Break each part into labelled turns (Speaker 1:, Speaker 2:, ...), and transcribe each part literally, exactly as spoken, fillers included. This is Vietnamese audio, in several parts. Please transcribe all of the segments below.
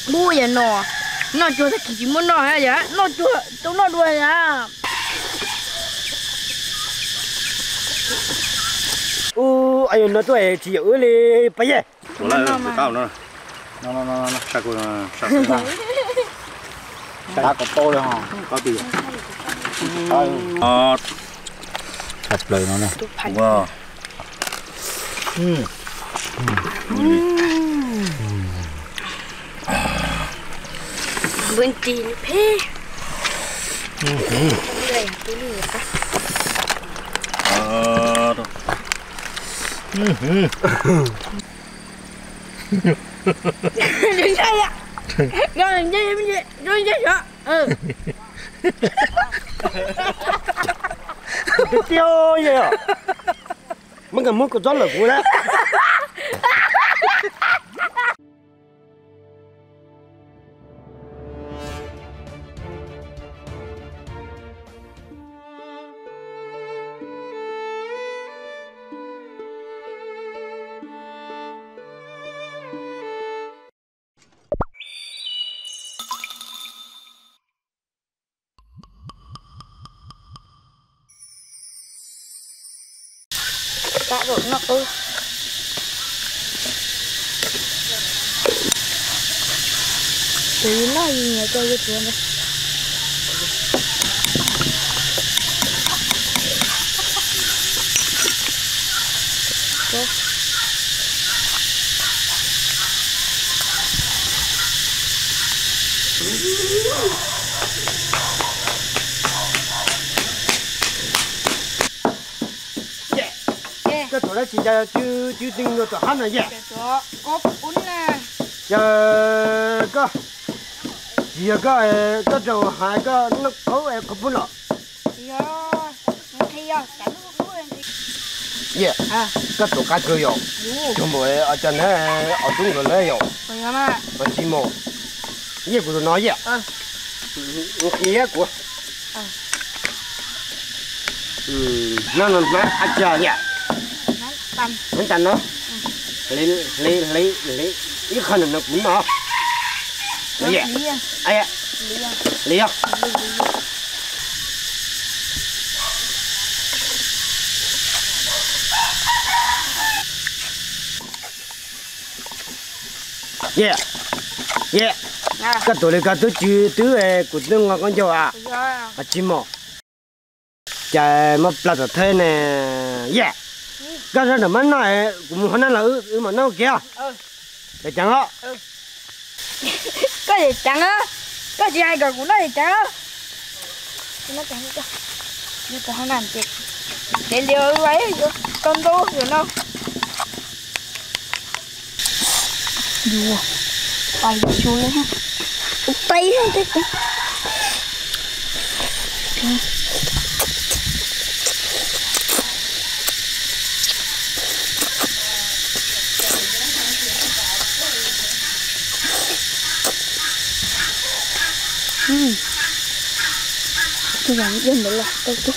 Speaker 1: mua vậy nọ nó chua thì chỉ muốn nọ hay vậy nó chua chúng nó đuôi à
Speaker 2: ô ai nó tuổi chỉ ở đây bây giờ
Speaker 3: nó là cao nó nó nó nó sao cô sao cô
Speaker 2: ta có to rồi hả
Speaker 3: có tiền ờ thật lời nó này wow
Speaker 1: bên tiền phê đây tôi lừa ta
Speaker 3: ờ
Speaker 1: đừng chơi ạ rồi đừng chơi đừng chơi đừng chơi sợ ừ
Speaker 2: cái tiêu vậy à mấy cái món có gió là của đấy
Speaker 1: đã rồi nó ơi tí nó gì nhỉ cho cái chuyện này
Speaker 2: cái chỗ đó chỉ là chú chú tinh nó cho hắn là gì
Speaker 1: đó có cuốn nè
Speaker 2: giờ có chỉ có cái chỗ hai cái nó có em có bốn lọ
Speaker 1: giờ khi giờ cảnh nó cuốn
Speaker 2: dạ
Speaker 1: à
Speaker 2: cái chỗ cá cơ rồi chúng tôi ở trên này ở trung rồi lấy rồi
Speaker 1: rồi mà
Speaker 2: ở chim mồ gì của tôi nói vậy
Speaker 1: ờ
Speaker 2: kia của ừ nó nó nó ăn chờ vậy
Speaker 1: tầm
Speaker 2: mình tầm nó lấy lấy lấy lấy ít khăn là nó cũng nó lấy vậy ai ạ lấy không yeah yeah cái tuổi này cái tuổi chú tuổi của tôi ngon con châu à à chim mò trời mà plạt ở thế này yeah cái đó là mấy này cũng không nên là ừ mà nó kia để chẳng đó
Speaker 1: cái gì chẳng á cái gì hai cái cũng nói gì chẳng á nó chẳng cho nó còn không làm chuyện để liều ấy con đô rồi đâu đùa tay xuống lên ha tay hết đấy ừ tôi làm dân nữa là tôi tôi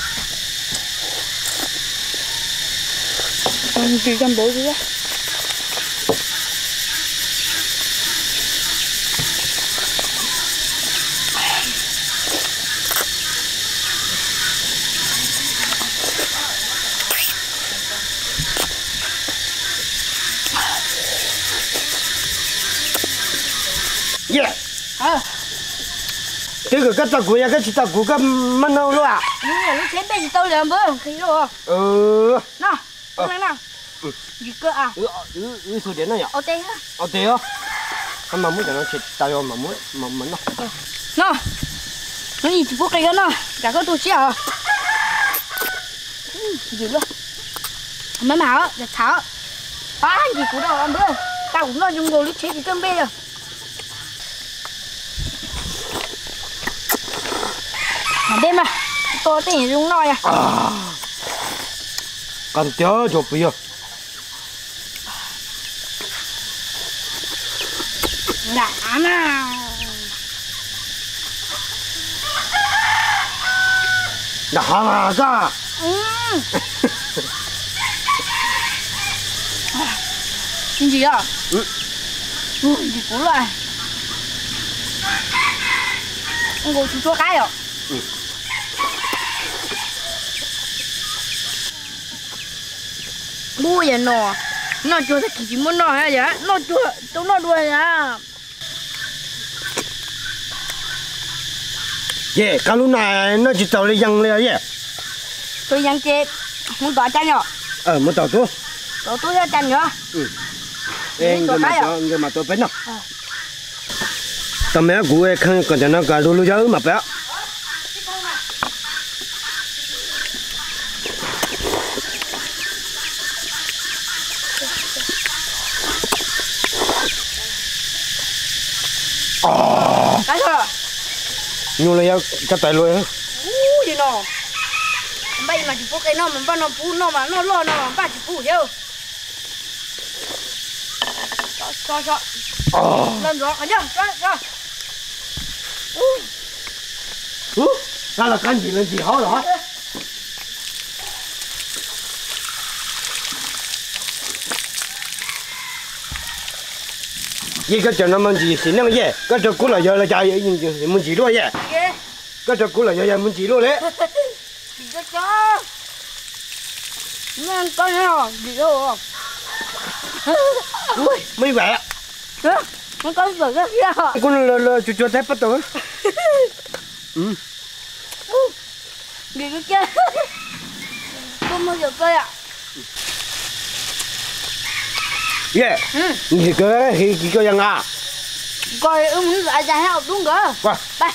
Speaker 1: ăn chỉ trăm bộ gì đó
Speaker 2: yeah
Speaker 1: ờ
Speaker 2: cái cái cái tao của cái chỉ tao của cái măng đâu luôn à
Speaker 1: nhưng mà lúc thế bên tôi làm bữa khí rồi
Speaker 2: ừ
Speaker 1: nào nào nào gì cơ à
Speaker 2: ừ ừ ừ số điện này à
Speaker 1: ô tê ha
Speaker 2: ô tê á cái mà muốn cho nó chỉ tao cho mà muốn mà muốn nó
Speaker 1: nó nó gì chỉ bốc cái nó cả cái tôi xíu gì luôn mấy màu á giặt tháo phá gì của đâu ăn bữa tao cũng nói dùng đồ lúc chế thì cơm bê rồi mà đêm mà tôi tỉnh dùng nói à
Speaker 2: còn thiếu cho bây giờ
Speaker 1: đã mà
Speaker 2: đã mà ra
Speaker 1: cái gì à ừ gì cũng lại 我去做干了。
Speaker 2: 嗯。
Speaker 1: 不然喏，那就是自己没弄下去，那就都那多呀。
Speaker 2: 耶，假如那那就找了养了耶。
Speaker 1: 所以养鸡，我打针了。
Speaker 2: 呃，没找多。
Speaker 1: 找多要针了。
Speaker 2: 嗯。哎，你嘛多，你嘛多笨呐。
Speaker 1: 嗯。
Speaker 2: tao mẹ của em không còn cho nó cả luôn luôn mà bé
Speaker 1: cái thôi
Speaker 2: nhiều là cho tay luôn hả
Speaker 1: u gì nó bây mà chỉ phụ cái nó mà bao nó phụ nó mà nó lo nó mà ba chỉ phụ theo cho cho cho lên rồi anh nhá cho cho
Speaker 2: ừ ra là cái gì lên gì hả rồi ये cái chỗ nó mình chỉ xin năng gì cái chỗ cũ là giờ là chạy mình chỉ luôn vậy cái chỗ cũ là giờ mình chỉ luôn đấy
Speaker 1: cho cho nên con nào đi đâu
Speaker 2: ui mấy vậy
Speaker 1: nó có sự cái kia
Speaker 2: con là là chú chú thấy bắt đầu ừ
Speaker 1: đi cái kia không bao giờ coi ạ
Speaker 2: yeah thì cái thì cái gì à
Speaker 1: coi ứng lại ra heo đúng cơ
Speaker 2: qua
Speaker 1: đây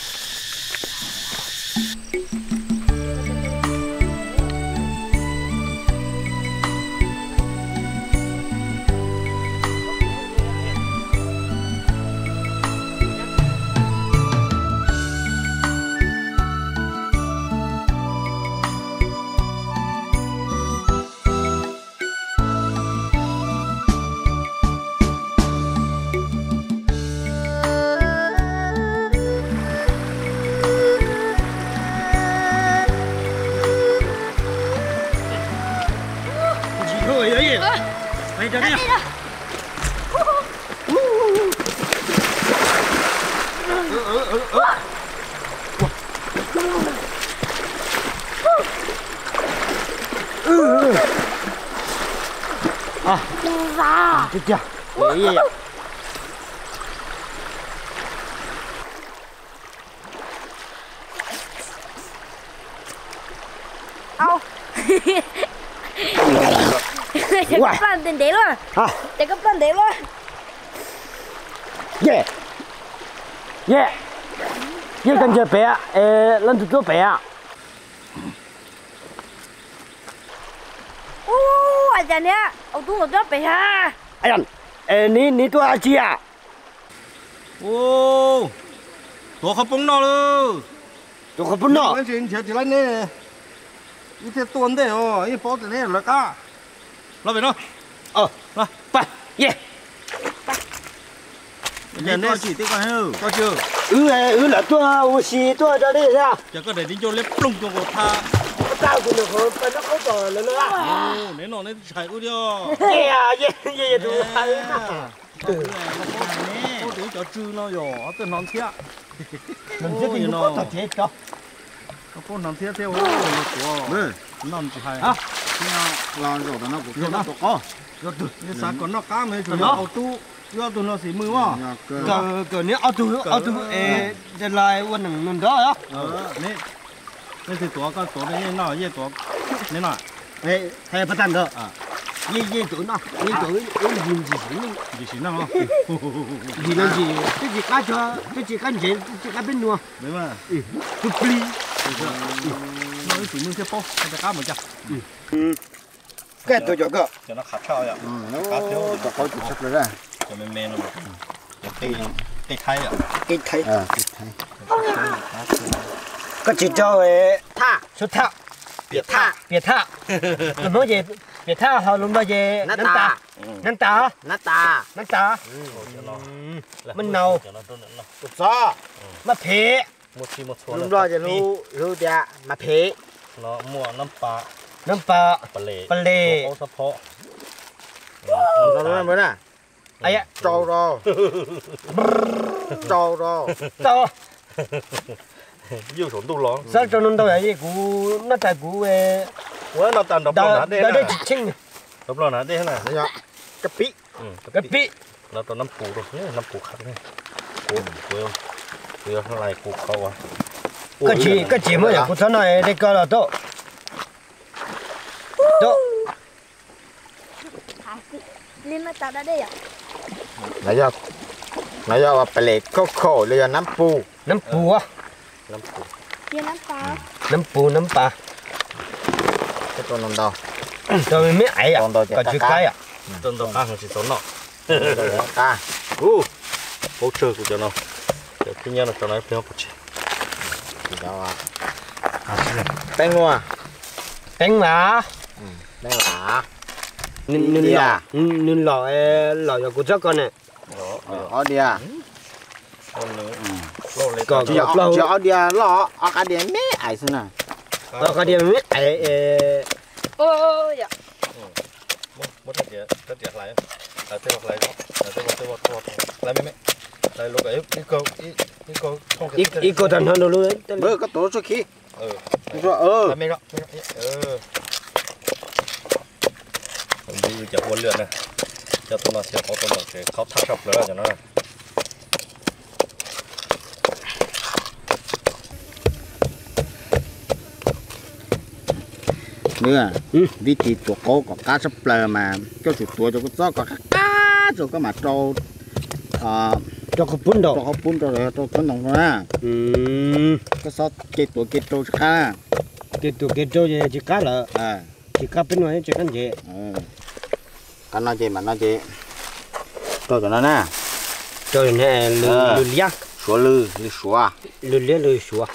Speaker 2: Đây cho đi. Ừ ừ ừ ừ. Ừ. À.
Speaker 1: Ra.
Speaker 2: Chết chưa? Đấy vậy.
Speaker 1: Au. Để cấp plan tiền đế luôn.
Speaker 2: À.
Speaker 1: Để cấp plan đế luôn.
Speaker 2: Yeah. Yeah. Yeah con chơi bé, ờ lần thứ bé à.
Speaker 1: Ô, anh chàng nè, ông tu một chút bé ha.
Speaker 2: Anh, ờ ní ní tua à chị à?
Speaker 3: Ô, tôi không bung nó luôn.
Speaker 2: Tôi không bung nó.
Speaker 3: Cái chuyện chuyện chuyện này, cái thế tuần đấy oh, cái bao tiền này là cả. Lo về nó.
Speaker 2: Ờ,
Speaker 3: lo,
Speaker 2: ไป yeah.
Speaker 3: Giờ này chỉ tiếc con heo, có chưa?
Speaker 2: Ừ ừ là tua u xì tua đó đi ra.
Speaker 3: Giờ có để đi cho lép plung cho cô tha.
Speaker 2: Tao cũng được hơn, nó có tờ nữa nữa.
Speaker 3: Ô, nếu nó này chạy cô đi.
Speaker 2: Yeah yeah yeah tụi hay.
Speaker 3: Cô để cho trừ nó rồi, tôi non thiệt.
Speaker 2: Mình sẽ đi nó có thiệt cho.
Speaker 3: Cô non thiệt theo của non chỉ hay.
Speaker 2: À,
Speaker 3: làm rồi nó cũng nó có. Rồi từ, cái sáng còn nó cá mấy chỗ nó auto. Yo tu nó xí mưa quá.
Speaker 2: Cờ cờ nếu auto auto ê để lại quân nằng nằng đó á.
Speaker 3: Ờ, nè. Nè thì tổ cái tổ này nó ye tổ. Nè nè.
Speaker 2: Ê, hay bắt đầu.
Speaker 3: À.
Speaker 2: Ye ye tụi nó, ye tụi ấy gì gì gì.
Speaker 3: Gì xí nó không?
Speaker 2: Gì nó gì? Cái gì cá cho, cái gì cá gì, cái gì cá bên nuông.
Speaker 3: Đúng mà.
Speaker 2: Ừ. Tụi pli.
Speaker 3: Nó cái xí mưa sẽ po, cái cá một chặt.
Speaker 2: Ừ. Cái tôi cho cái.
Speaker 3: Cho nó khát khao vậy. Ừ, nó khát thiếu.
Speaker 2: Cho khó chịu sắp rồi ra.
Speaker 3: Cho men men luôn. Cái cái thay à?
Speaker 2: Cái thay.
Speaker 3: À, cái thay.
Speaker 2: Cái chỉ cho về tha, số tha. Biệt tha, biệt tha. Tôi nói gì? Biệt tha họ luôn nói gì? Nắn ta. Nắn ta. Nắn ta. Nắn ta. Mình nấu. Cột gió. Mà phê.
Speaker 3: Một chi một số.
Speaker 2: Luôn nói gì lu lu địa mà phê.
Speaker 3: Nó mua năm pa.
Speaker 2: Năm pa.
Speaker 3: Pa lệ.
Speaker 2: Pa lệ.
Speaker 3: Ô sắp phô.
Speaker 2: Nó nói mới nè. Ai á, trâu rồi.
Speaker 3: trâu đó
Speaker 2: Sao?
Speaker 3: yêu sống tu lắm
Speaker 2: Sao cho nó đâu vậy? Cú nó tại cú về.
Speaker 3: quá nó tàn đập lo nát đây
Speaker 2: Đó
Speaker 3: nè
Speaker 2: chỉ chinh.
Speaker 3: đập lo nát đây nè
Speaker 2: Đấy ạ.
Speaker 3: cái pí
Speaker 2: Cái bị.
Speaker 3: nó tao nắm củ rồi nhé nắm củ khác này củ củ củ nó lại củ khâu à
Speaker 2: Cái gì cái gì mới cú thằng này đây coi là tốt. Tốt.
Speaker 1: Lên mà tao đã đây à?
Speaker 4: nãy giờ nãy giờว่าไปเล็กก็โคเลยน้ำปู
Speaker 2: Nấm pù á.
Speaker 3: nắm củ
Speaker 1: Lên nắm tao.
Speaker 2: Nấm pù nấm bà.
Speaker 4: ก็ตัวนมดอก
Speaker 2: Rồi mới ấy à?
Speaker 4: Còn đồ
Speaker 2: Có chữ cái à?
Speaker 3: tên tao ăn chỉ số nọ
Speaker 4: ตา
Speaker 3: u bố chơi của cho nó để khi nhau nó cho nó phải học chứ
Speaker 4: เดี๋ยวอ่ะแป้งนัว
Speaker 2: Đánh mà.
Speaker 4: แป้งหลา
Speaker 2: Nên nên
Speaker 4: Đi
Speaker 2: lò.
Speaker 4: à?
Speaker 2: Nên lò lò cho cô chắc con này.
Speaker 4: เออเอาเดีย
Speaker 3: con nữa lâu lấy
Speaker 2: Còn
Speaker 4: จะเอา
Speaker 2: lâu.
Speaker 4: จะเอาเดียล่อเอากระเดียแม่ไอ้สินะ
Speaker 2: Ờ, cái điểm mới ấy
Speaker 1: Ôi dạ.
Speaker 3: mất thật gì tất cả lại lại tiếp lại lại tiếp tiếp tiếp lại mấy mấy lại lúc ấy cái câu cái cái câu không
Speaker 2: ít ít cô thần hơn đâu luôn đấy.
Speaker 4: เบอร์ก็ตัวชุกี้
Speaker 3: ừ
Speaker 4: ชัวเออ
Speaker 3: lại mấy đó ừ đi chặt quân lượn này cho tôi nó sẽ có tôi nó sẽ khóc thắt sập nữa cho nó này
Speaker 4: เมื่อวิธีตัวโก้กับกาสเปลมาก็สุดตัวจะก็ซ้อกับกาจะก็มาโตอ่า
Speaker 2: Cho cô bún
Speaker 4: ตัว
Speaker 2: đầu.
Speaker 4: เขาปุ้นตัวเลยตัวต้นตรงนั้น
Speaker 2: Ừm.
Speaker 4: ก็ซ้อเกตตัวเกตโตสักข้า
Speaker 2: Cái tụ cái trâu gì chỉ cá lợ.
Speaker 4: อ่า
Speaker 2: Chỉ cá bên ngoài chỉ cá gì.
Speaker 4: เออกันน่าเจมันน่าเจตัวตัวนั้นน่ะ
Speaker 2: Trâu này lư
Speaker 4: Ờ.
Speaker 2: lư liếc.
Speaker 4: ชัวลือหรือชัว
Speaker 2: Lư liếc lư sủa.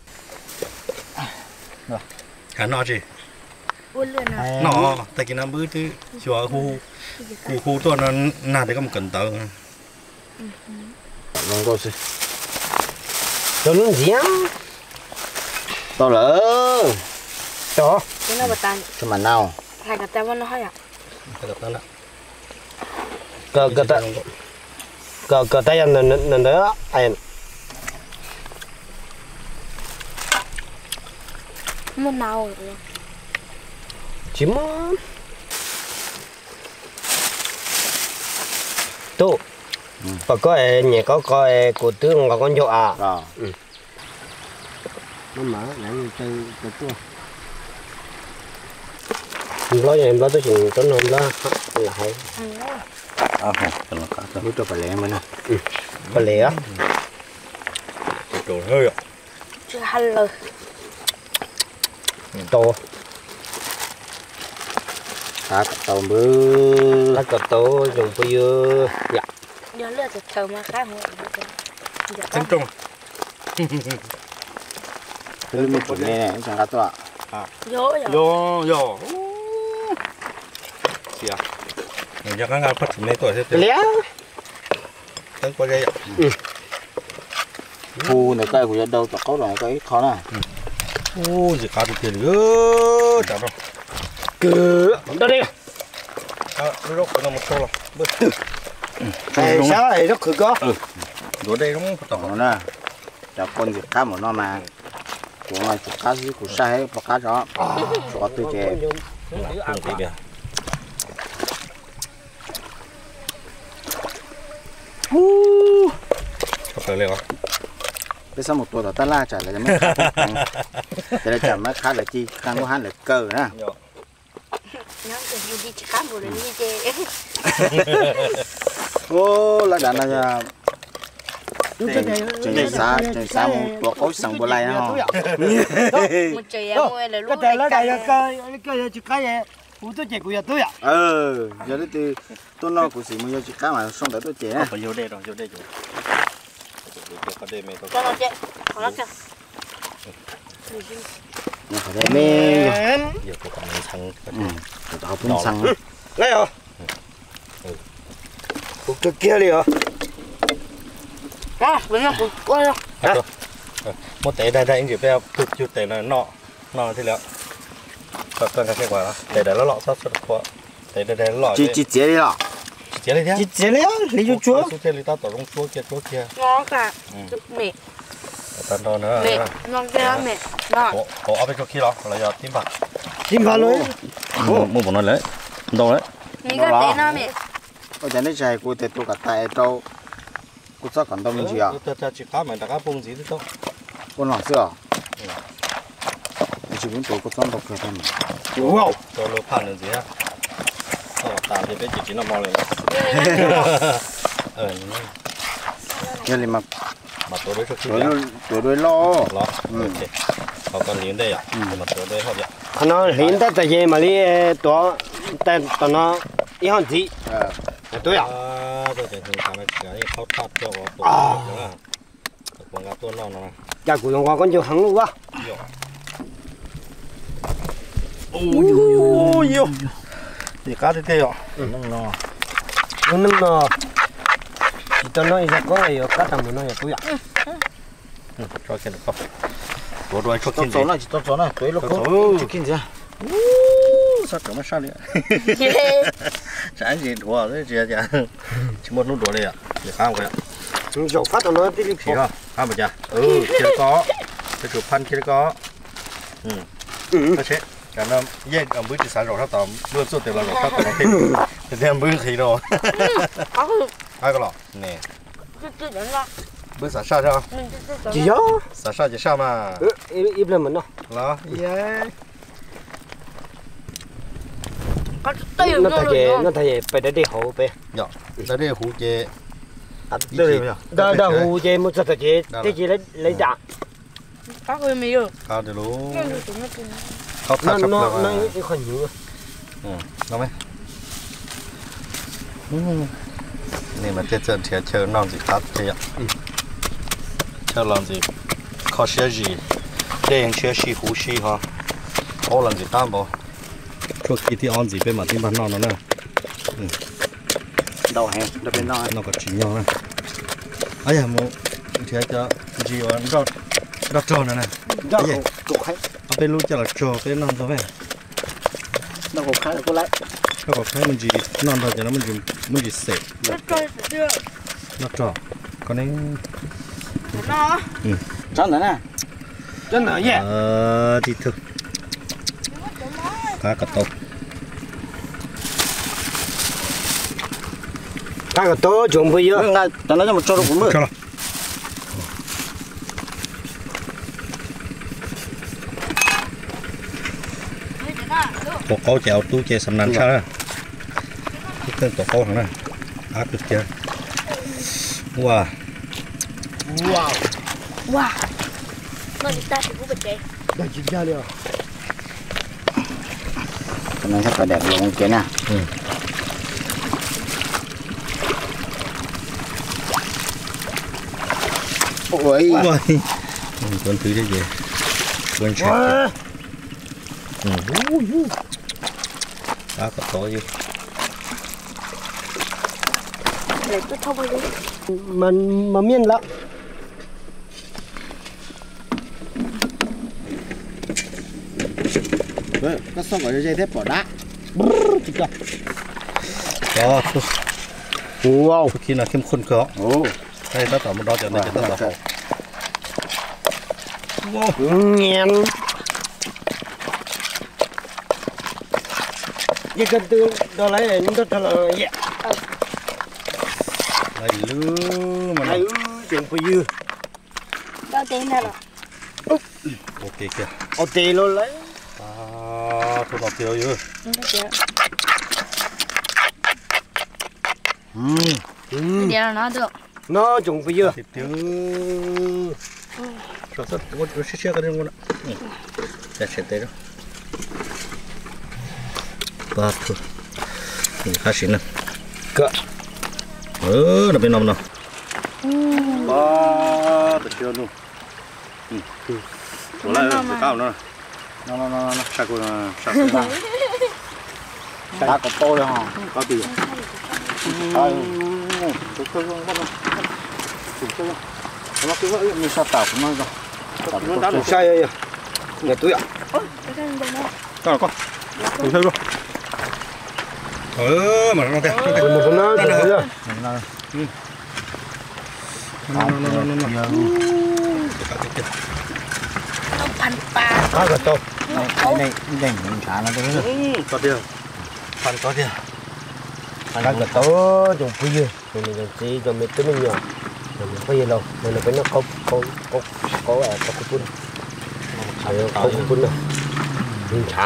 Speaker 3: hả nó gì
Speaker 1: Ôi lượn à.
Speaker 3: nó tại cái năm bữa thứ chùa khu khu khu tôi nó nà để có một cần tờ
Speaker 4: ลงตัวสิ
Speaker 2: Trâu nó giếng.
Speaker 4: ตัวเหรอ
Speaker 2: Đó.
Speaker 1: Cái nào bà tàn.
Speaker 4: สมันเน่า
Speaker 1: Hai cả tao nó hay à?
Speaker 3: cái đợt đó là
Speaker 2: Cái cái ta cái cái tay anh nên nên đó anh.
Speaker 1: Một nào rồi.
Speaker 2: Chỉ mà. Tụ. Bà có nhà có coi của tướng và con dâu à.
Speaker 4: ก็
Speaker 2: Nó mở lại chơi cái tua. Lo nhà em lo tới chừng tới hôm đó là hay.
Speaker 4: โอเคตัวละก็ตัวรู้ตัวไปแล้วมันนะ
Speaker 2: Có lẽ á.
Speaker 3: đồ hơi ạ
Speaker 1: Chưa hay lời.
Speaker 2: To.
Speaker 4: ตาตัวมือ
Speaker 2: Lá cà to dùng bây giờ. Dạ.
Speaker 1: Nhớ lượt từ thầu mà khác rồi.
Speaker 3: chân trung
Speaker 4: คือมีผลเนี่ยจังกัดตัว
Speaker 1: Dỗ rồi.
Speaker 3: yo yo xìa mình cho các ngài phát triển này tuổi thế
Speaker 2: Lẽ.
Speaker 3: tới qua đây ạ
Speaker 4: ภูในใกล้กูจะเดาตัวเขาหน่อยก็อีกเขาน่ะ
Speaker 3: ô gì cá được tiền nữa chả đâu
Speaker 2: Cứ. Đó đi.
Speaker 3: à lúc đó nó một số rồi bớt
Speaker 2: Này sao này nó khử có.
Speaker 3: đồ đây nó phải
Speaker 4: ต่อ
Speaker 3: tỏ
Speaker 4: น่ะจะคนสิข้ามหมดนอมากูมาสิข้าสิกูใช้ให้ปากกาจ่อจ่อตัวเจ
Speaker 3: không thấy kìa có phải liệu
Speaker 4: ไปสมุดตัวต่อตะล่าจ่ายแล้วจะไม่ขาดแต่จะไม่ขาดเลยจีข้างกูหันเลยเกินนะ
Speaker 1: Nhớ từ dù đi khác rồi đi chê.
Speaker 4: โอ้แล้วดันน่ะจะจังสาจังสามึงตัวเขาสั่งบัวลายนะฮะ
Speaker 1: Một trời em ơi là lúc
Speaker 2: Cái
Speaker 1: này
Speaker 2: này là
Speaker 1: cắt
Speaker 2: cái cái cái chỉ cái gì. Cú tôi chỉ cú giờ tôi à.
Speaker 4: เออเดี๋ยวนี้ตัวน้องกูสิมึงจะข้ามมาส่งแต่ตัวเจนะ
Speaker 3: phải vô đây rồi vô đây rồi có đây mày có
Speaker 1: cho nó chê. Có lắm chưa?
Speaker 4: เนี่ยเขาได้แม่
Speaker 3: nhiều của con mình thằng
Speaker 4: อืมแต่เอาเพิ่งสั่ง
Speaker 2: Này hả? Cú cái kia đi hả?
Speaker 1: À, đúng rồi, quay rồi.
Speaker 3: hả một té đây đây anh chỉ phải tụt chút té là nọ nọ thế liệu còn còn cái quả đó té đây nó lọ sót sót quá té đây đây nó lọ
Speaker 4: จีจีเจนี่หรอ
Speaker 3: chị chế này thế
Speaker 2: chỉ chế lấy lấy cho chúa
Speaker 3: số chế lấy tao tổ trong chúa kia chúa kia
Speaker 1: ngon cả mẹ
Speaker 3: tao đó nữa
Speaker 1: mẹ ngon kia mẹ ngon
Speaker 3: ồ ồ ở bên chỗ kia đó là giờ tím bạc
Speaker 2: tìm vào luôn
Speaker 3: mua mua bọn nó lấy đâu đấy
Speaker 1: 你个爹那mẹ
Speaker 4: 我在那些我在做个带招，我早看到你去啊，
Speaker 3: ta ta chỉ cá mà đã cá bông gì thế đâu
Speaker 4: 我哪是啊？我这边做个装到可他们，
Speaker 2: wow
Speaker 3: cho lô pan là gì á ờ tạm thì bây giờ chỉ nó mò lên ờ
Speaker 4: 这里嘛，
Speaker 3: mà tôi đấy cho kia
Speaker 4: 对对对对咯，
Speaker 3: lo ok họ còn liền đây à mà tôi đây họ vậy
Speaker 2: nó hiện tại tại gì mà đi đó tại tao nó ít hơn gì
Speaker 4: 呃，
Speaker 2: tôi à
Speaker 3: à tôi thấy thằng thằng này cái khâu thắt cho họ tôi nữa còn cả tôi non nó
Speaker 2: nhà của chúng ta con chưa hẳn luôn quá
Speaker 3: ôi ôi thì cá thế thế ạ
Speaker 4: 弄弄，
Speaker 2: nhưng mà chỉ tao nói ra có này cá thằng mình nói là tôi à
Speaker 3: cho cái này không tôi đuổi cho
Speaker 4: 走
Speaker 3: cái
Speaker 4: 走
Speaker 3: gì
Speaker 4: 了，走走了，对了，
Speaker 3: 走
Speaker 4: 去看去。
Speaker 3: sao tưởng mà sao đấy trái gì thua đấy chị chị chỉ một nút đuổi đây à để khám cái
Speaker 2: dầu phát tao nói đi đi
Speaker 3: chỉ không khám một chả ừ kia có cái chụp pan kia có ừ có chết cả năm yên ở bữa chỉ sáng rồi thao tóm bữa suốt từ là rồi thao tóm thêm thì thêm bữa khí rồi ai có lọ nè bữa sáng sao sao
Speaker 2: chỉ gió
Speaker 3: sáng sao chỉ sao mà
Speaker 2: ít lên mình đâu
Speaker 3: đó yeah
Speaker 2: nó thay về nó thay về phải để đi hậu về
Speaker 3: dạ đây đây hú chè
Speaker 2: đó đó hù về một số chế thế chỉ lấy lấy đạn
Speaker 1: bác ơi mày ơi
Speaker 3: à được luôn
Speaker 2: nó
Speaker 3: khóc thắt
Speaker 2: nó
Speaker 3: sắp
Speaker 2: nó
Speaker 3: là
Speaker 2: cái khoản nhựa
Speaker 3: ừ nó mấy này mà tết chân thì chơi non gì khác thế ạ chơi làm gì khó xe gì đèn xe xì hú xì ha ô làm gì tam bộ cho kỳ thì ăn gì bên mà tim bàn non nó nè
Speaker 4: đầu hè, đầu bên nói.
Speaker 3: nó có chỉ nhau nè ấy à mo thì cho gì ăn rau rau tròn này nè
Speaker 2: đó cục hay
Speaker 3: ở bên luôn cho là trò bên non rồi vậy
Speaker 4: nó cũng khá là có lại.
Speaker 3: nó có cái mình gì non rồi cho nó mình gì mình gì sệt nó trò còn đấy
Speaker 1: nó
Speaker 4: Chân nữa nè.
Speaker 2: chân là gì
Speaker 3: ờ thì thực cá cà tôm
Speaker 2: cái cái to chuẩn bị
Speaker 4: Nó ngay, cho nó cho một chỗ nó cũng mưa.
Speaker 3: cho nó tổ câu chèo tu chè sầm nắn sao cái tên tổ câu thằng này ác được chưa wow
Speaker 2: wow
Speaker 1: wow nó đi ta thì cũng bật chạy
Speaker 2: đây chỉ ra được
Speaker 4: Cái này chắc phải đẹp luôn kia nè.
Speaker 3: ừ.
Speaker 4: Ôi.
Speaker 3: Ôi, quên thứ thế gì quên chết ừ. Cá có to chứ
Speaker 1: để tôi thông đi
Speaker 2: mình mà miên lắm
Speaker 4: Đấy, có xong ở dây thép bỏ đá.
Speaker 3: đó
Speaker 2: wow
Speaker 3: khi nào thêm khuôn có
Speaker 4: Ồ.
Speaker 3: đây ta tỏ một đó cho nên chúng ta bảo
Speaker 2: nghe cái cần tương đó lấy nó thật là gì
Speaker 3: đây lư mà
Speaker 2: này chuyện phải dư
Speaker 1: đâu tiền đây rồi
Speaker 3: ok kìa
Speaker 2: ở tì luôn lấy
Speaker 3: à thu nhập tiêu dư
Speaker 2: ừ
Speaker 1: đi là nó được
Speaker 2: nó chuẩn phải dư
Speaker 3: thịt tiêu sao sao tôi tôi sẽ chia cái này luôn ạ để sẽ tới đó ba thôi mình khai xin nè
Speaker 2: cỡ
Speaker 3: ừ nó bên nằm nào
Speaker 4: Ba, được chưa luôn.
Speaker 3: Ủa lại cái cao nữa
Speaker 4: Nó nó nó nó.
Speaker 3: sao cô sao cô
Speaker 4: Đá có to rồi hả?
Speaker 3: có tiền
Speaker 4: Ai. Tôi tôi không bắt đâu. Tôi tôi. Nó cứ vậy mình sao tạo cũng nói rồi. Tạo
Speaker 3: nó đá
Speaker 2: không sai rồi người tôi ạ
Speaker 1: ôi cái này đâu
Speaker 3: có con đừng thấy luôn ờ mà nó thế
Speaker 2: Bên nó nó
Speaker 3: Đây
Speaker 2: bây giờ.
Speaker 3: nó nó nó nó nó
Speaker 1: nó pan pa
Speaker 2: Cá gà to.
Speaker 4: Đây đây đây mình xả nó tới
Speaker 3: ừ có tiền phần có tiền
Speaker 2: Cá gà to trong bây giờ. Mình mình chỉ cho mình tới mình nhỏ. Mình bây giờ đâu. Mình nó phải nó có có có có có có bún. Có có bún nào. Mình chả.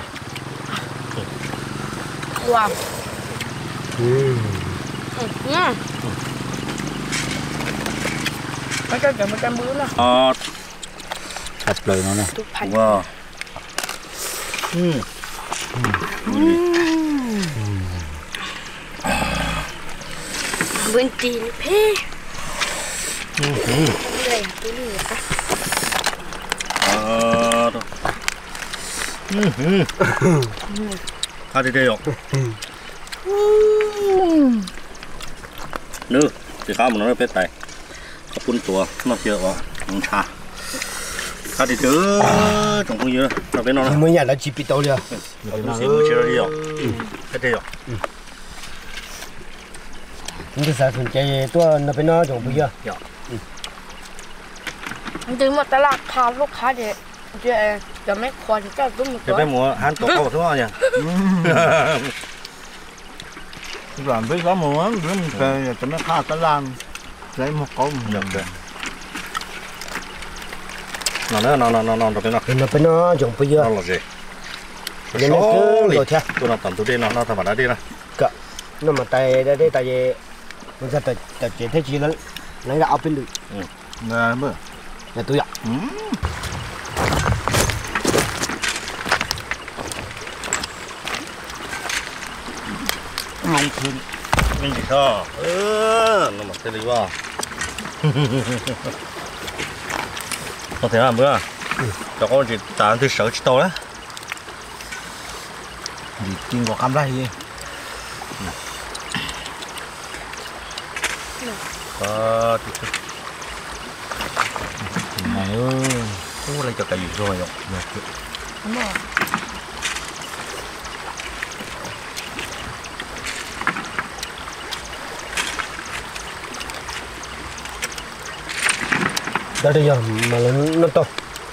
Speaker 1: wow
Speaker 2: Ừ.
Speaker 1: ừ mấy cái cái mấy cái bún đó
Speaker 3: ờ
Speaker 4: thật lời nó này
Speaker 1: tụt thành
Speaker 3: wow ừ
Speaker 1: bên tiền phê đây tôi đi rồi
Speaker 3: ờ ừ ừ ha đi đây rồi nữ thìข้าวมันน้อยเป็ดไตข้าวปุ้นตัวน้ำเยอะวะน้ำชาข้าวดีเด้อตรงพวกนี้เราเป็นน้องนะ
Speaker 2: Mình nhà đã chỉ bị tao liền.
Speaker 3: เราต้องเสียมือเชื่อเราดีอ่ะแค่เดียว
Speaker 2: Chúng ta sẽ thử chơi tôi nó phải nó trong bây giờ.
Speaker 1: từ một tờ lạc thao lúc khá để để để mấy khoa thì chắc đúng một
Speaker 3: จะไปหมูหันตัวเข้าทั่วเนี่ย
Speaker 4: làm với gió mùa nó mình về cho nó khá tới làm lấy một câu
Speaker 3: อยากเลยนอนเนอะนอนนอนนอนนอนตัวเป็นนอน
Speaker 2: Nó phải nó trong bây
Speaker 3: น
Speaker 2: giờ.
Speaker 3: อนหลับสิ
Speaker 2: Nên nó cứ rồi theo.
Speaker 3: ตัวนอนต่ำตัวดีนอนนอนธรรมดาดีนะ
Speaker 2: Nó mà tay đây đây tay gì mình sẽ tay tay chỉ thế chỉ lấy lấy ra áo bên được
Speaker 4: nè bữa
Speaker 2: là tôi ạ.
Speaker 4: long thương
Speaker 3: ไม่ดีชอบเออนอนมาเตลีว่าต้องเสียเมื่อจะก็จะตามที่เสือชิโตแล้ว
Speaker 4: đi kinh có cam đây gì
Speaker 3: ก็ที่
Speaker 4: này ơi
Speaker 3: โอ้อะไรจะกระยุ่งด้วยอ่ะ
Speaker 1: đúng rồi
Speaker 2: Đây đây giờ mà nó nó to.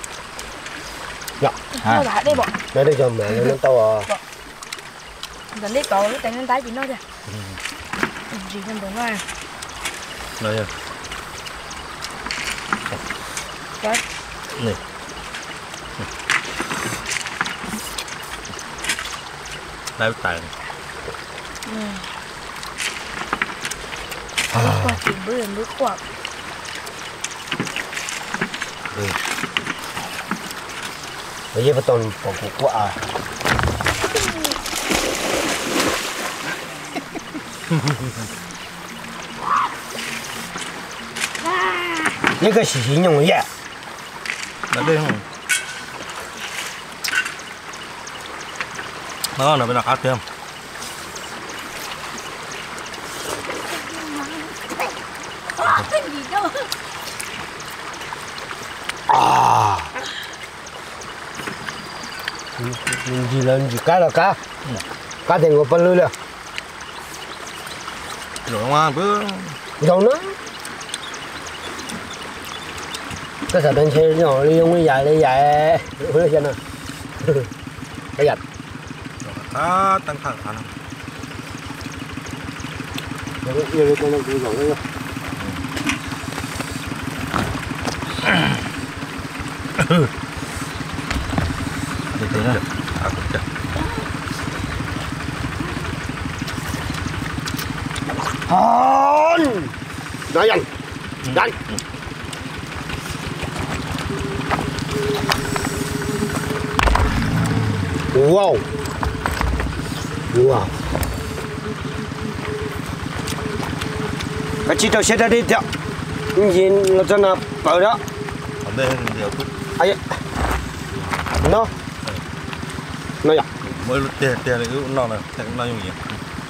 Speaker 1: nó lại đây bọn
Speaker 2: Đây đây giờ mà nó to à.
Speaker 1: gần đây có cái tay tay chị nó kìa gì không đúng rồi
Speaker 3: เลย
Speaker 1: đấy
Speaker 3: นี่ได้แต่ง
Speaker 1: ừ. bước qua chỉ bước bước qua
Speaker 2: Bây giờ phải toàn bỏ củ quả à. Những cái xì xì nhung vậy.
Speaker 3: đã đây không nó là bên nào khác thêm
Speaker 2: À. Mình gì lên gì cá là cá. Cá thì ngồi bên lưới liền.
Speaker 3: rồi mà bữa
Speaker 2: Đâu nữa. Cái sao đến xe nhỏ đi không đi dài đi dài. Hứa xem nào. Cái giật.
Speaker 3: à tăng thẳng thẳng
Speaker 2: Nó yêu đi con nó cứ rồi đó.
Speaker 3: để thế này à cũng được
Speaker 2: Hòn. Đó dần. Dần. Wow. Wow. Cái chi tao sẽ ra đi theo. Nhìn nó cho nó bờ đó.
Speaker 3: ở đây nhiều chút
Speaker 2: Ai. Nó. Nó dạ.
Speaker 3: mới lúc tiền tiền này nó này thế nó như vậy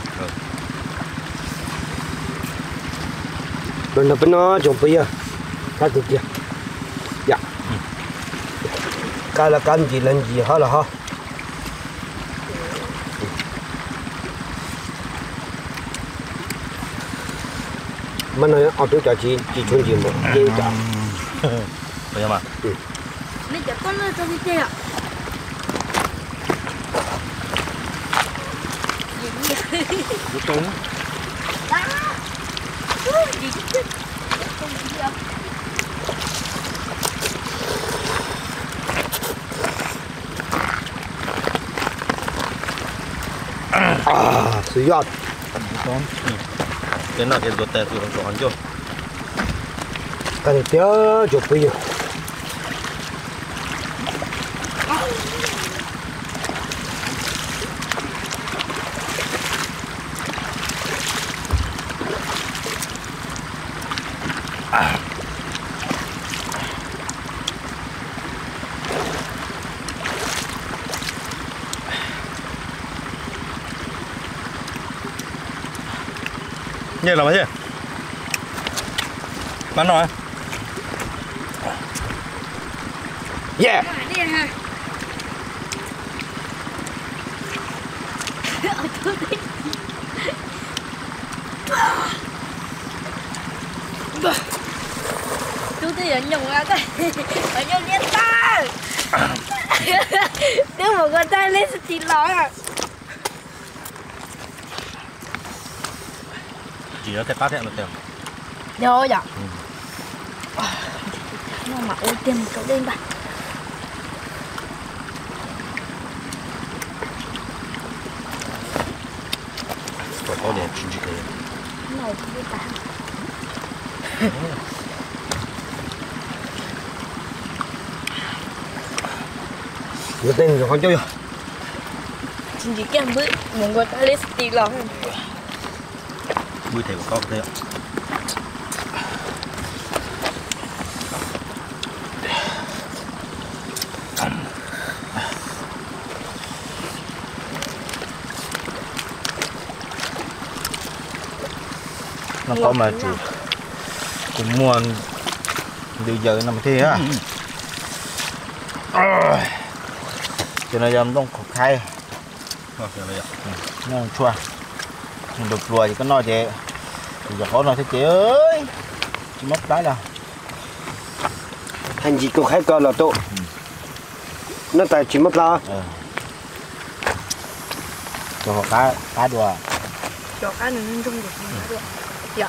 Speaker 2: Rồi nó bên nó trồng bây giờ. Cá từ kia. Dạ. Cá là cá gì lên gì hết là hết. mà nó ở chỗ cho chị chị chuẩn chị một chị cho
Speaker 3: Được không ạ?
Speaker 1: Nên chả con lên cho đi chơi ạ.
Speaker 3: Được không?
Speaker 1: Đó. Gì chứ? Không gì đâu.
Speaker 2: à sử dụng
Speaker 3: Con. Cái nào cái ruột tè từ trong chỗ chưa?
Speaker 2: cái này tiêu chụp bây giờ
Speaker 3: Nhẹ là mấy gì? Bắn rồi.
Speaker 2: yeah
Speaker 1: Đi ha. Ở chỗ đi. Chú thì ở nhung ra cái. Ở nhung liên ta. Đưa một con tay lên thì ló à.
Speaker 3: Chỉ nó cái tát hẹn được tiền.
Speaker 1: Vô dạ. Nó mà ôi tiền cậu lên bà.
Speaker 3: Có có điểm chỉ thế.
Speaker 1: Nó đi bà.
Speaker 2: nó tên rồi con chơi
Speaker 1: Chính chỉ cái bữa một con tay lên thì ló.
Speaker 3: Bùi thể của con thế ạ. Nó có mà chủ cũng muốn điều giờ nằm thế á. Cho nên emต้องขอไข่nó chua mình được rồi thì có nói vậy thì giờ khó nói thế chị ơi chị mất đáy đâu
Speaker 2: thành gì cũng khai cơ là tốt nó tại chỉ mất lo
Speaker 3: cho họ cá cá đùa
Speaker 1: Cho cái này nên trong được. Dạ.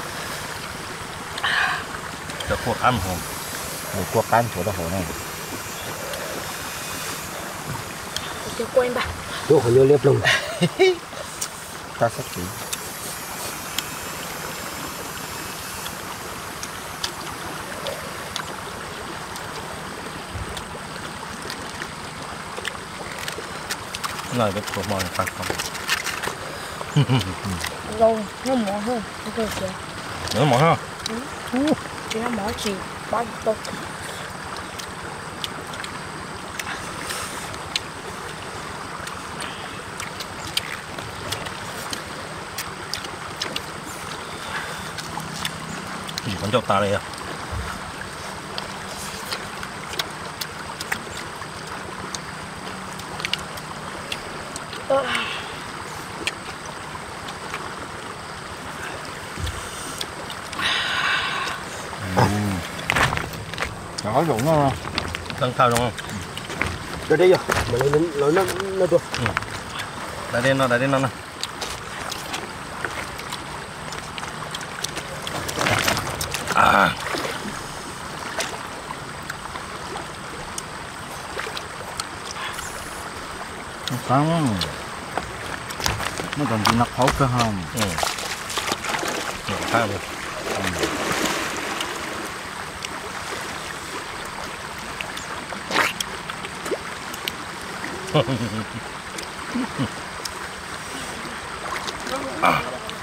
Speaker 3: cho cuộc ăn hồn một cuộc ăn chỗ đó hồ này
Speaker 1: Cho quên bà.
Speaker 2: chỗ họ nhớ liếp lông
Speaker 3: ta sắp chỉ lời cái của mồi phạt không
Speaker 1: Rồi, nó mỏ hơn. Ok kìa.
Speaker 3: nữa mồi ha
Speaker 1: Chỉ nó mỏ chỉ bao nhiêu tốt.
Speaker 3: gì còn cho ta đây à
Speaker 4: Có dụng không?
Speaker 3: đang thao đúng không
Speaker 2: rồi đây rồi mà lấy nó nó nó tôi
Speaker 3: đá đen nó đá đen nó nè à
Speaker 4: Không. Nó còn chỉ nắp hốt cơ không?
Speaker 3: ừ Nhổ thao rồi à.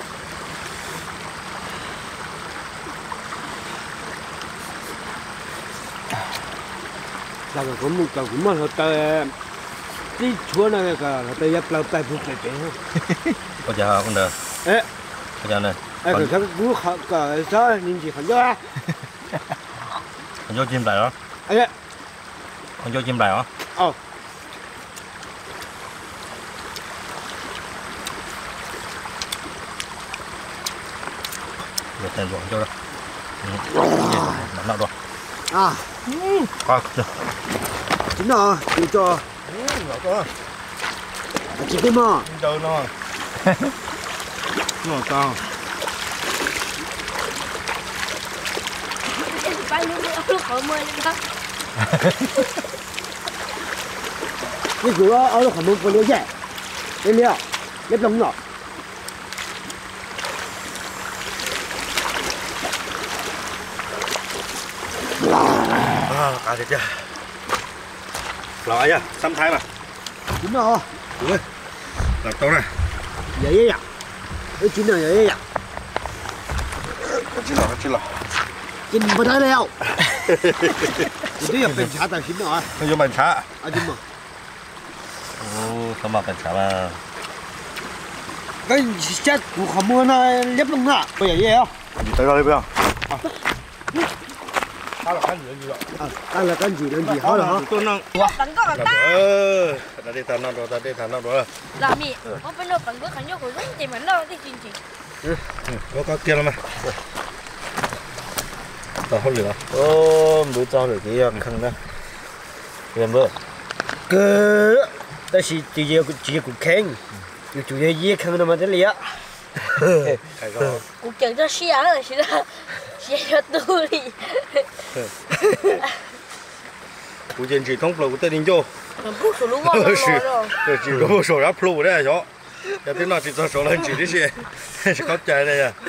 Speaker 2: là có một cái cũng mà họ tới đi chúa này cả họ tới nhập lao tay phục này thế
Speaker 3: có giờ con được
Speaker 2: ế
Speaker 3: có giờ này
Speaker 2: ế cái thằng cú họ cả sao nhìn gì hắn cho
Speaker 3: con vô chim đại đó
Speaker 2: ế
Speaker 3: con vô chim đại đó
Speaker 2: ờ
Speaker 3: để thành ruộng cho đó nó được
Speaker 2: à
Speaker 3: à
Speaker 2: chính rồi đi cho
Speaker 3: nó có
Speaker 2: chỉ cái mò
Speaker 3: đâu nó nó sao
Speaker 1: Bay luôn lúc khỏi mưa lên đó.
Speaker 2: cái cửa ở nó không có liêu dẻ liêu liêu liêu lông nhỏ
Speaker 3: à cả thịt chưa loại à xăm thái mà
Speaker 2: chính rồi
Speaker 3: đúng rồi làm tốt này
Speaker 2: vậy vậy cái chín rồi vậy vậy
Speaker 3: chín lò chín lò
Speaker 2: chín vào đây leo cái nàyเป็นชาแต่chín rồi
Speaker 3: không cho mình xả
Speaker 2: à chín mà
Speaker 3: ô không mà mình xả mà
Speaker 2: cái chết của họ mua nó liếp lông nè bây giờ gì không
Speaker 3: tới đâu đi bây giờ
Speaker 2: à đây là cái gì lên gì hỏi là hả
Speaker 3: tôi năng
Speaker 1: Bắn có cả ta.
Speaker 3: ờ ta đi thằng nào đó ta đi thằng nào đó
Speaker 1: Là mì. Nó bên đó bắn có khánh nhau của rất thì bắn đâu thì chuyện gì.
Speaker 3: có có kia lắm mà tao không lửa ô bữa cho được cái khăn đó tiền bữa
Speaker 2: cứ ta chỉ chỉ chỉ chỉ cũng khen chủ yếu gì khen nó mà thế liệt
Speaker 3: cái đó
Speaker 1: Cũng chẳng cho xe rồi chứ đó. Xe cho tôi đi.
Speaker 3: 估计只通 flow 得领教，
Speaker 1: 不属路网
Speaker 3: 是，这只个不手上 flow 的小，要对那只做手了只的些，是搞假的呀。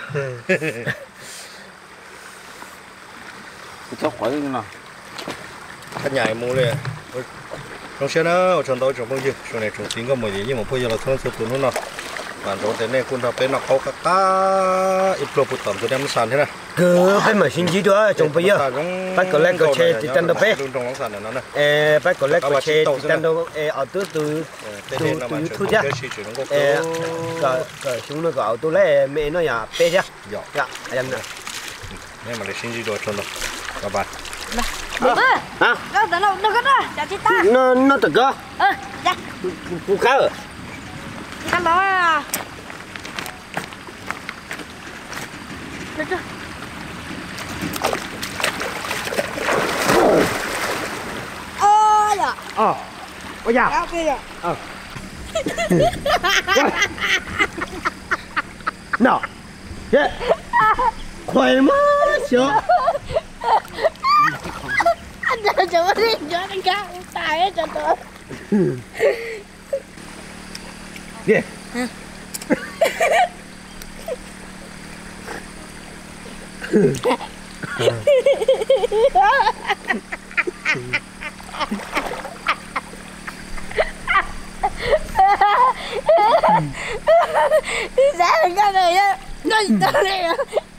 Speaker 4: cho khỏi đi nào
Speaker 3: 他伢木嘞，我，从现在我从到这么久，说来从新个么的，因为不要了从此不弄了。反正在那คุณ他เป็นนักเขาก็ตาอีกพวกผู้ต่ำตัวนี้มันสั่นใช่ไหม
Speaker 2: cứ phải mà xin chỉ đó trong bây giờ bắt có lên có che thì chân đâu bé
Speaker 3: ตรงของสั่นนั่นนะ
Speaker 2: ê bắt có lên có che thì chân đâu ê ở từ từ từ từ thu ra ê cái cái chúng nó có tôi lấy mẹ nó nhà bé chứ dạ em nè
Speaker 3: นี่มันเลยชิ้นจีโดชนเลยกลับบ้าน
Speaker 1: Bố ơi.
Speaker 2: hả
Speaker 1: Đâu đâu đâu có đó. Chả chết ta.
Speaker 2: nó nó tự cơ
Speaker 1: Ơ, dạ.
Speaker 2: phụ khá rồi
Speaker 1: Cái đó à. Được chưa? Ôi dạ.
Speaker 2: ờ ôi dạ
Speaker 1: Đó kia.
Speaker 2: ờ nào yeah khỏe quá chưa
Speaker 1: Anh chờ chờ đi cho anh cao tài hết cho tôi.
Speaker 2: đi
Speaker 1: Giá là cái này á. Nó gì tao này á.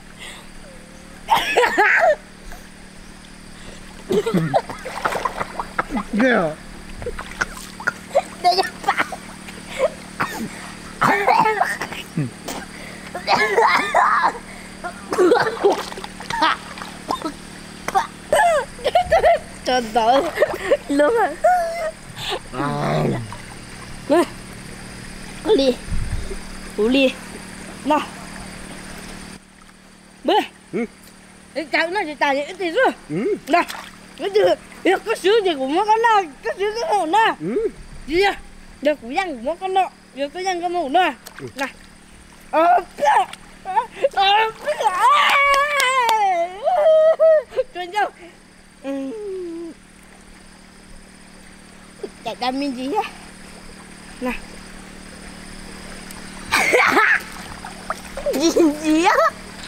Speaker 2: ghê
Speaker 1: Đây cho bạn. Trời ơi. Luôn rồi. Nè. Uli. Uli. Nào. Bê. Cái cháu nó chỉ tài những cái gì rồi. Nào. Cái gì. Cái sữa gì của nó nào. Cái sữa cái màu nào. Gì à. Được của dân của con nọ. Được cái dân cái màu nào. Này. Ờ. Ờ. Chuyện đâu. Chả đam mình gì á. Này. Gì gì á.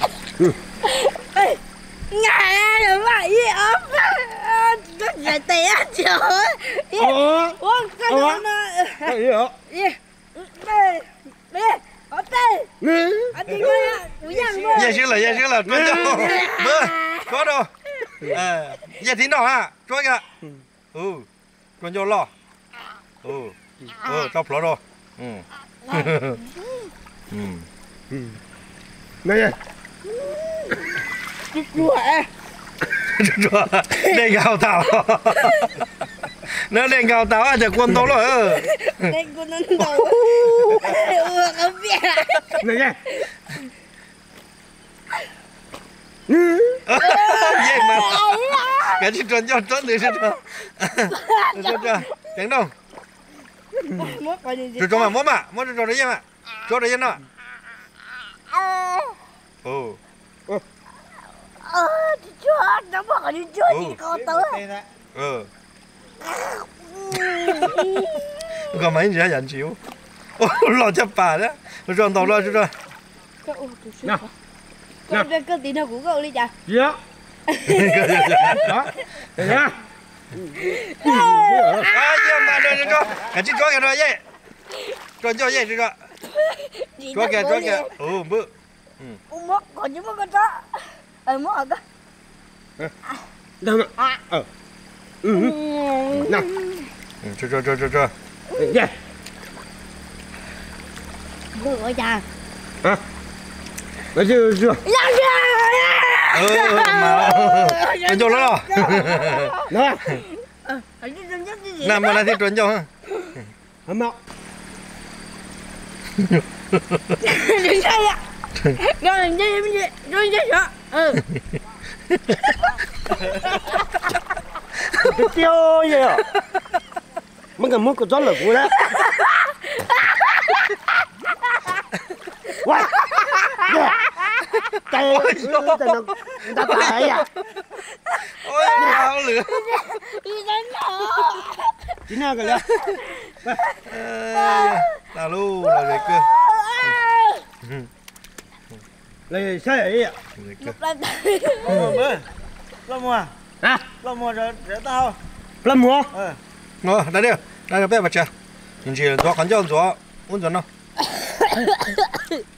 Speaker 1: Ê. Ngài là vậy gì ốm. Nó giải té trời ơi. Ủa. Cái đó nó.
Speaker 2: cái gì hả
Speaker 1: Đi. Bê. Bê. Ở đây. Ở đây coi ạ. Của dân coi.
Speaker 3: 夜行了夜行了专家不抓着哎夜听到啊抓个哦专家了哦哦找不着嗯嗯
Speaker 2: này
Speaker 1: Đùa à.
Speaker 3: 抓đen gạo tàu nó đen gạo tàu àจะกวนโตเลยเออ
Speaker 1: Đây của nó đầu. Ủa không biết.
Speaker 2: này nha
Speaker 3: Dễ mà. Cái gì tròn cho tròn thì sao? Sao sao? Tiếng đâu?
Speaker 1: Mất coi như
Speaker 3: Rồi cho mà mất mà, mất rồi đấy em ạ. Cho đấy em nào. Ừ.
Speaker 1: ờ chúa nó mất coi như chúa gì con tới
Speaker 3: Ừ. Còn mấy gì nhận chịu. Lo chấp bà đó. Rồi đầu lo rồi.
Speaker 1: Nào. Cậu cái cái tí nào của cậu đi chả?
Speaker 2: Dạ. Đó. Được nhá.
Speaker 3: À, nhưng mà rồi rồi. Cái gì cho cái rồi vậy? Cho cho vậy rồi. Cho kìa, cho kìa. Ừ, bự.
Speaker 1: Ừ. Mất còn chứ mất con chó. Ờ mất rồi cơ.
Speaker 2: Đâu mà. Ờ. Ừ. Nào.
Speaker 3: Cho cho cho cho cho.
Speaker 2: Dạ.
Speaker 1: Bự rồi chà.
Speaker 2: À. Bây giờ chưa.
Speaker 3: Ừ, mà. Trốn cho nó rồi.
Speaker 2: Đó.
Speaker 3: Làm mà là thì trốn cho ha.
Speaker 2: Hâm mộ.
Speaker 1: Đừng chơi ạ. Rồi đừng chơi đừng chơi đừng chơi sợ. Ừ.
Speaker 2: Cái tiêu vậy à? Mấy cái món của chó là của đấy. Wow. Tay tay nó ta tay à?
Speaker 3: Ôi, sao lửa.
Speaker 1: Đi đến đó.
Speaker 2: Chị nào cái đó?
Speaker 3: Tao lu là gì cơ?
Speaker 2: Lấy sao vậy ạ?
Speaker 1: Một lần.
Speaker 4: Lo mua.
Speaker 2: Hả?
Speaker 4: Lo mua rồi để tao.
Speaker 2: Lâm mua?
Speaker 4: Ờ.
Speaker 3: Ngồi, đây đi. Đây là bé bà cha. Nhìn chị gió khán gió gió. Uống gió nào.